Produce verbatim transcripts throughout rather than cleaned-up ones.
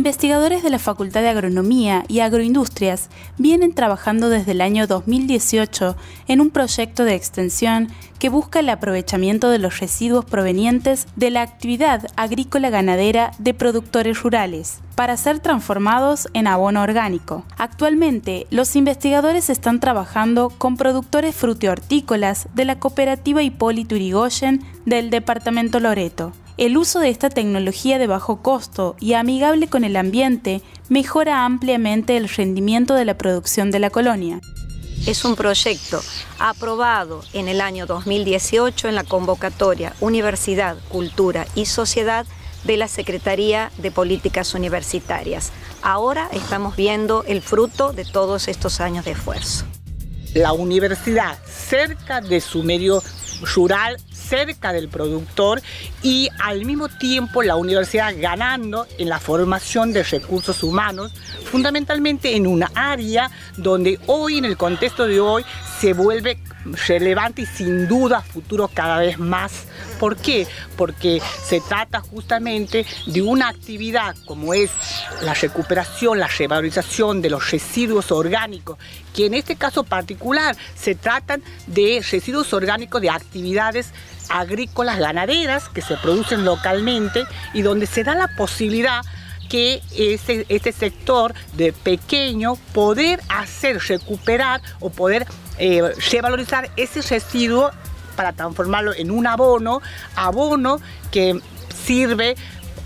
Investigadores de la Facultad de Agronomía y Agroindustrias vienen trabajando desde el año dos mil dieciocho en un proyecto de extensión que busca el aprovechamiento de los residuos provenientes de la actividad agrícola-ganadera de productores rurales para ser transformados en abono orgánico. Actualmente, los investigadores están trabajando con productores frutihortícolas de la cooperativa Hipólito Yrigoyen del departamento Loreto. El uso de esta tecnología de bajo costo y amigable con el ambiente mejora ampliamente el rendimiento de la producción de la colonia. Es un proyecto aprobado en el año dos mil dieciocho en la convocatoria Universidad, Cultura y Sociedad de la Secretaría de Políticas Universitarias. Ahora estamos viendo el fruto de todos estos años de esfuerzo. La universidad cerca de su medio rural, cerca del productor, y al mismo tiempo la universidad ganando en la formación de recursos humanos, fundamentalmente en una área donde hoy, en el contexto de hoy, se vuelve relevante y sin duda futuro cada vez más. ¿Por qué? Porque se trata justamente de una actividad como es la recuperación, la revalorización de los residuos orgánicos, que en este caso particular se tratan de residuos orgánicos de actividades agrícolas ganaderas que se producen localmente y donde se da la posibilidad que este, este sector de pequeño poder hacer recuperar o poder eh, revalorizar ese residuo para transformarlo en un abono, abono que sirve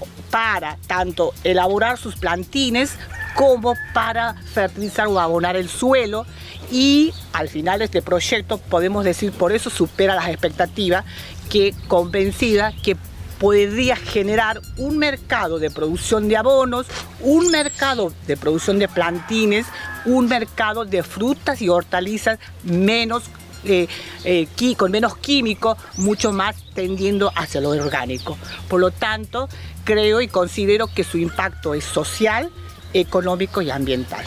para tanto elaborar sus plantines como para fertilizar o abonar el suelo. Y al final de este proyecto podemos decir, por eso supera las expectativas, que convencida que podría generar un mercado de producción de abonos, un mercado de producción de plantines, un mercado de frutas y hortalizas menos Eh, eh, con menos químicos, mucho más tendiendo hacia lo orgánico. Por lo tanto, creo y considero que su impacto es social, económico y ambiental.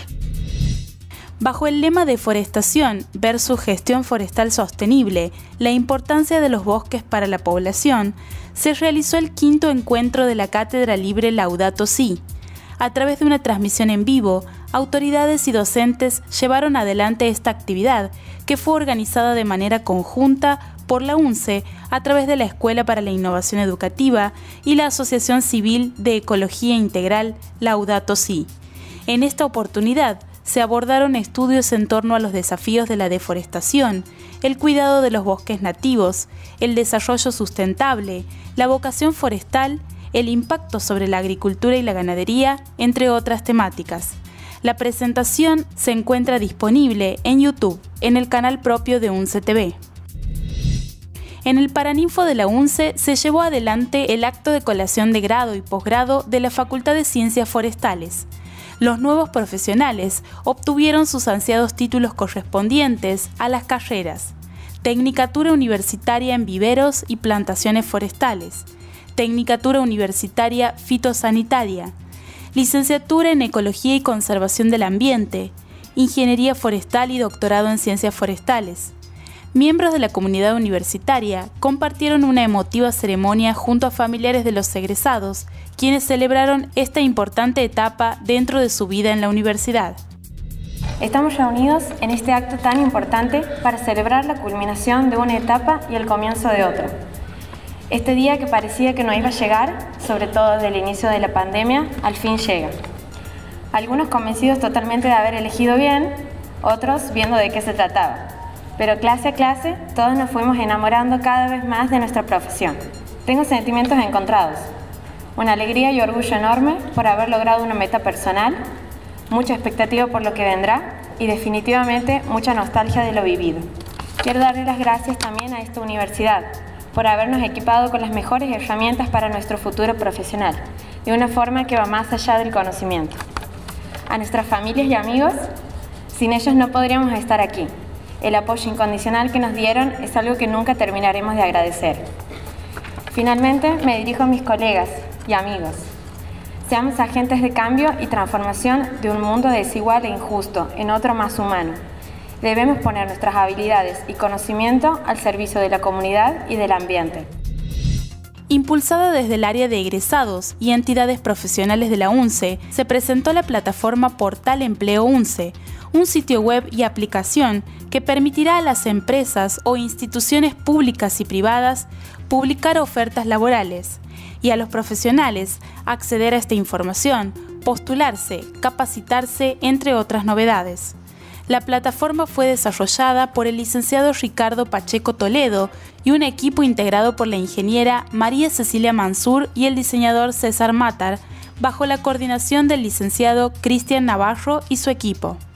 Bajo el lema Deforestación versus Gestión Forestal Sostenible, la importancia de los bosques para la población, se realizó el quinto encuentro de la Cátedra Libre Laudato Si. A través de una transmisión en vivo, autoridades y docentes llevaron adelante esta actividad, que fue organizada de manera conjunta por la UNCE a través de la Escuela para la Innovación Educativa y la Asociación Civil de Ecología Integral Laudato Si. En esta oportunidad se abordaron estudios en torno a los desafíos de la deforestación, el cuidado de los bosques nativos, el desarrollo sustentable, la vocación forestal, el impacto sobre la agricultura y la ganadería, entre otras temáticas. La presentación se encuentra disponible en YouTube, en el canal propio de UNCE T V. En el Paraninfo de la UNCE se llevó adelante el acto de colación de grado y posgrado de la Facultad de Ciencias Forestales. Los nuevos profesionales obtuvieron sus ansiados títulos correspondientes a las carreras: Tecnicatura Universitaria en Viveros y Plantaciones Forestales, Tecnicatura Universitaria Fitosanitaria, Licenciatura en Ecología y Conservación del Ambiente, Ingeniería Forestal y Doctorado en Ciencias Forestales. Miembros de la comunidad universitaria compartieron una emotiva ceremonia junto a familiares de los egresados, quienes celebraron esta importante etapa dentro de su vida en la universidad. Estamos reunidos en este acto tan importante para celebrar la culminación de una etapa y el comienzo de otra. Este día que parecía que no iba a llegar, sobre todo desde el inicio de la pandemia, al fin llega. Algunos convencidos totalmente de haber elegido bien, otros viendo de qué se trataba. Pero clase a clase, todos nos fuimos enamorando cada vez más de nuestra profesión. Tengo sentimientos encontrados. Una alegría y orgullo enorme por haber logrado una meta personal, mucha expectativa por lo que vendrá y definitivamente mucha nostalgia de lo vivido. Quiero darle las gracias también a esta universidad por habernos equipado con las mejores herramientas para nuestro futuro profesional, de una forma que va más allá del conocimiento. A nuestras familias y amigos, sin ellos no podríamos estar aquí. El apoyo incondicional que nos dieron es algo que nunca terminaremos de agradecer. Finalmente, me dirijo a mis colegas y amigos. Seamos agentes de cambio y transformación de un mundo desigual e injusto en otro más humano. Debemos poner nuestras habilidades y conocimiento al servicio de la comunidad y del ambiente. Impulsada desde el área de egresados y entidades profesionales de la UNCE, se presentó la plataforma Portal Empleo UNCE, un sitio web y aplicación que permitirá a las empresas o instituciones públicas y privadas publicar ofertas laborales y a los profesionales acceder a esta información, postularse, capacitarse, entre otras novedades. La plataforma fue desarrollada por el licenciado Ricardo Pacheco Toledo y un equipo integrado por la ingeniera María Cecilia Mansur y el diseñador César Matar, bajo la coordinación del licenciado Cristian Navarro y su equipo.